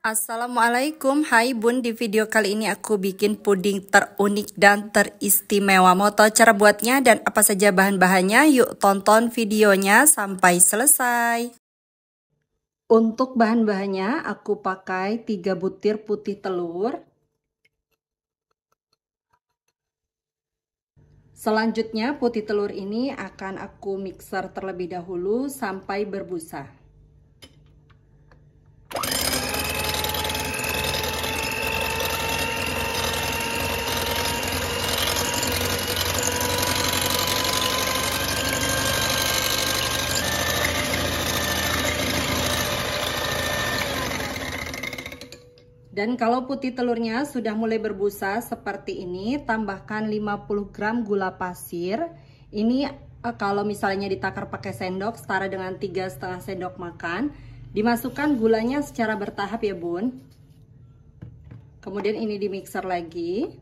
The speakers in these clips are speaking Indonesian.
Assalamualaikum, hai bun. Di video kali ini aku bikin puding terunik dan teristimewa. Mau tahu cara buatnya dan apa saja bahan-bahannya? Yuk tonton videonya sampai selesai. Untuk bahan-bahannya aku pakai 3 butir putih telur. Selanjutnya putih telur ini akan aku mixer terlebih dahulu sampai berbusa. Dan kalau putih telurnya sudah mulai berbusa seperti ini, tambahkan 50 gram gula pasir. Ini kalau misalnya ditakar pakai sendok, setara dengan 3,5 sendok makan. Dimasukkan gulanya secara bertahap ya bun. Kemudian ini di mixer lagi.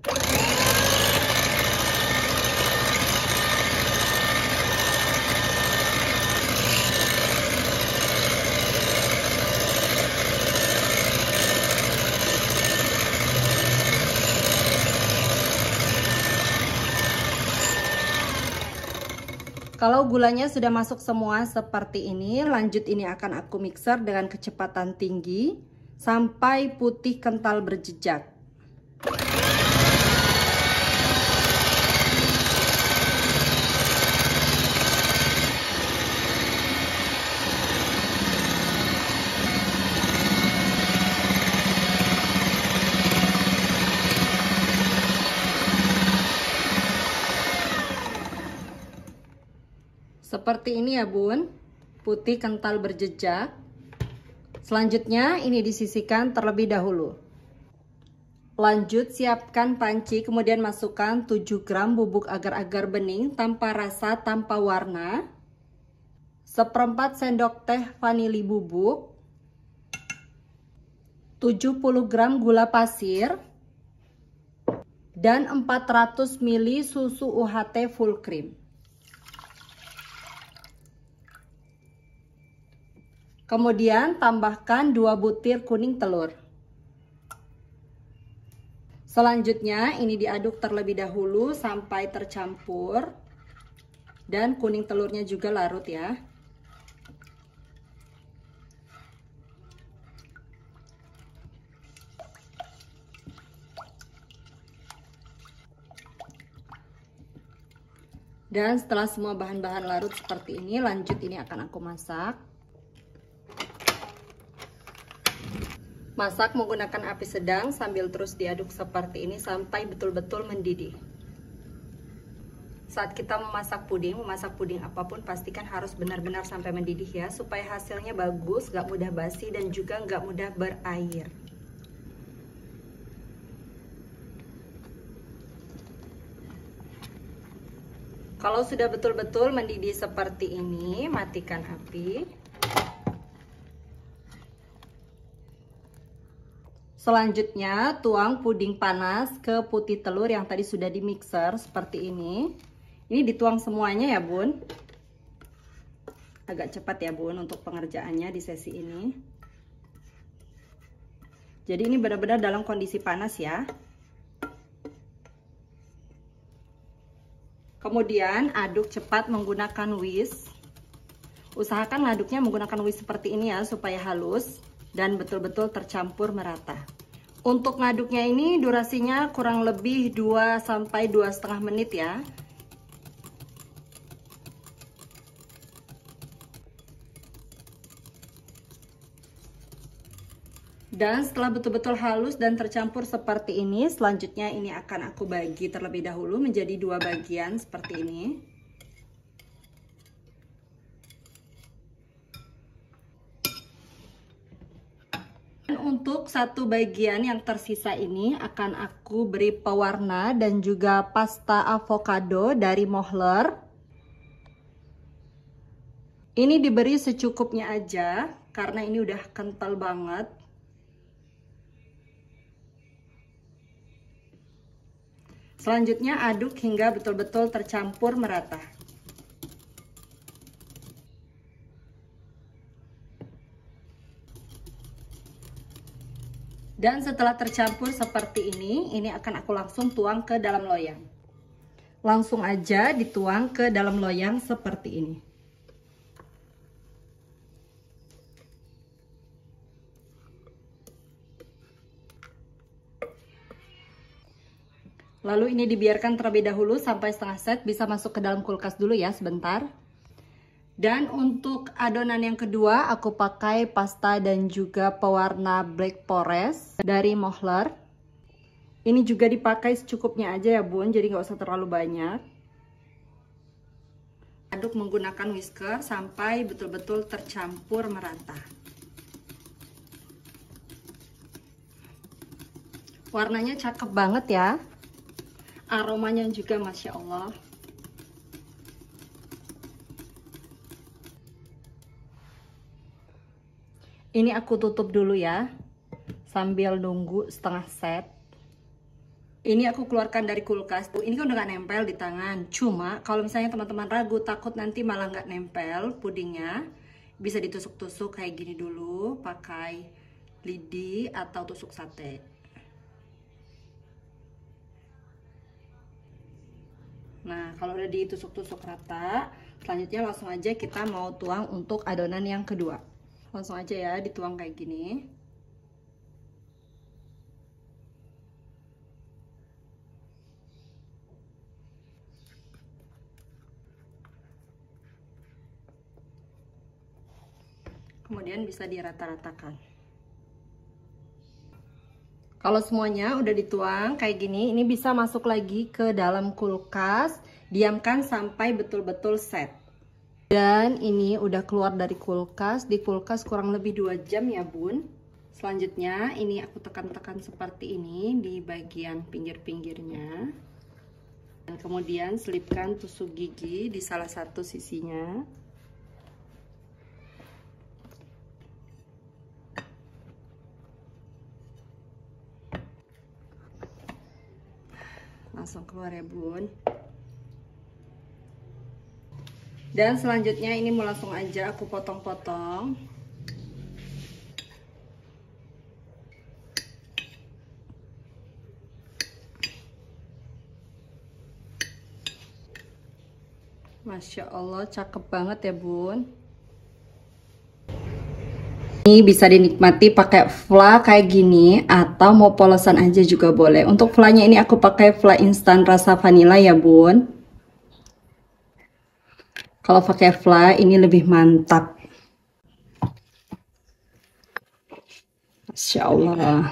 Kalau gulanya sudah masuk semua seperti ini, lanjut ini akan aku mixer dengan kecepatan tinggi sampai putih kental berjejak. Seperti ini ya bun, putih kental berjejak. Selanjutnya ini disisihkan terlebih dahulu. Lanjut siapkan panci, kemudian masukkan 7 gram bubuk agar-agar bening tanpa rasa, tanpa warna. 1/4 sendok teh vanili bubuk. 70 gram gula pasir. Dan 400 ml susu UHT full cream. Kemudian tambahkan 2 butir kuning telur. Selanjutnya ini diaduk terlebih dahulu sampai tercampur. Dan kuning telurnya juga larut ya. Dan setelah semua bahan-bahan larut seperti ini, lanjut ini akan aku masak. Masak menggunakan api sedang sambil terus diaduk seperti ini sampai betul-betul mendidih. Saat kita memasak puding apapun pastikan harus benar-benar sampai mendidih ya, supaya hasilnya bagus, gak mudah basi dan juga gak mudah berair. Kalau sudah betul-betul mendidih seperti ini, matikan api. Selanjutnya tuang puding panas ke putih telur yang tadi sudah di mixer seperti ini. Ini dituang semuanya ya bun. Agak cepat ya bun untuk pengerjaannya di sesi ini. Jadi ini benar-benar dalam kondisi panas ya. Kemudian aduk cepat menggunakan whisk. Usahakan ngaduknya menggunakan whisk seperti ini ya, supaya halus dan betul-betul tercampur merata. Untuk ngaduknya ini durasinya kurang lebih 2 sampai 2,5 menit ya. Dan setelah betul-betul halus dan tercampur seperti ini, selanjutnya ini akan aku bagi terlebih dahulu menjadi 2 bagian seperti ini. Untuk satu bagian yang tersisa ini akan aku beri pewarna dan juga pasta avocado dari Mohler. Ini diberi secukupnya aja karena ini udah kental banget. Selanjutnya aduk hingga betul-betul tercampur merata. Dan setelah tercampur seperti ini akan aku langsung tuang ke dalam loyang. Langsung aja dituang ke dalam loyang seperti ini. Lalu ini dibiarkan terlebih dahulu sampai setengah set, bisa masuk ke dalam kulkas dulu ya sebentar. Dan untuk adonan yang kedua aku pakai pasta dan juga pewarna Black Forest dari Mohler. Ini juga dipakai secukupnya aja ya bun, jadi nggak usah terlalu banyak. Aduk menggunakan whisker sampai betul-betul tercampur merata. Warnanya cakep banget ya. Aromanya juga Masya Allah. Ini aku tutup dulu ya, sambil nunggu setengah set. Ini aku keluarkan dari kulkas. Ini kan udah gak nempel di tangan. Cuma kalau misalnya teman-teman ragu, takut nanti malah gak nempel pudingnya, bisa ditusuk-tusuk kayak gini dulu, pakai lidi atau tusuk sate. Nah, kalau udah ditusuk-tusuk rata, selanjutnya langsung aja kita mau tuang untuk adonan yang kedua. Langsung aja ya, dituang kayak gini. Kemudian bisa dirata-ratakan. Kalau semuanya udah dituang kayak gini, ini bisa masuk lagi ke dalam kulkas, diamkan sampai betul-betul set. Dan ini udah keluar dari kulkas, di kulkas kurang lebih 2 jam ya bun. Selanjutnya ini aku tekan-tekan seperti ini di bagian pinggir-pinggirnya. Dan kemudian selipkan tusuk gigi di salah satu sisinya. Langsung keluar ya bun. Dan selanjutnya ini mau langsung aja aku potong-potong. Masya Allah, cakep banget ya bun. Ini bisa dinikmati pakai fla kayak gini atau mau polosan aja juga boleh. Untuk flanya ini aku pakai fla instan rasa vanila ya bun. Kalau pakai fla ini lebih mantap. Masya Allah.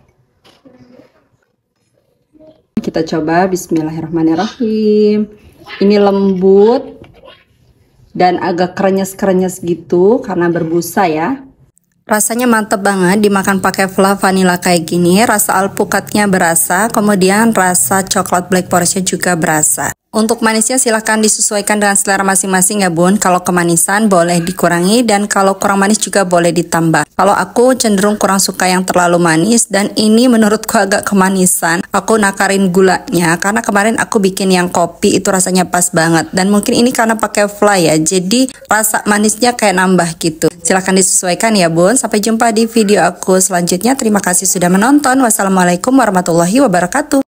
Kita coba, bismillahirrahmanirrahim. Ini lembut dan agak krenyes-krenyes gitu karena berbusa ya. Rasanya mantep banget dimakan pakai fla vanilla kayak gini. Rasa alpukatnya berasa, kemudian rasa coklat black forestnya juga berasa. Untuk manisnya silahkan disesuaikan dengan selera masing-masing ya bun. Kalau kemanisan boleh dikurangi dan kalau kurang manis juga boleh ditambah. Kalau aku cenderung kurang suka yang terlalu manis dan ini menurutku agak kemanisan. Aku nakarin gulanya karena kemarin aku bikin yang kopi itu rasanya pas banget. Dan mungkin ini karena pakai fla ya, jadi rasa manisnya kayak nambah gitu. Silahkan disesuaikan ya bun. Sampai jumpa di video aku selanjutnya. Terima kasih sudah menonton. Wassalamualaikum warahmatullahi wabarakatuh.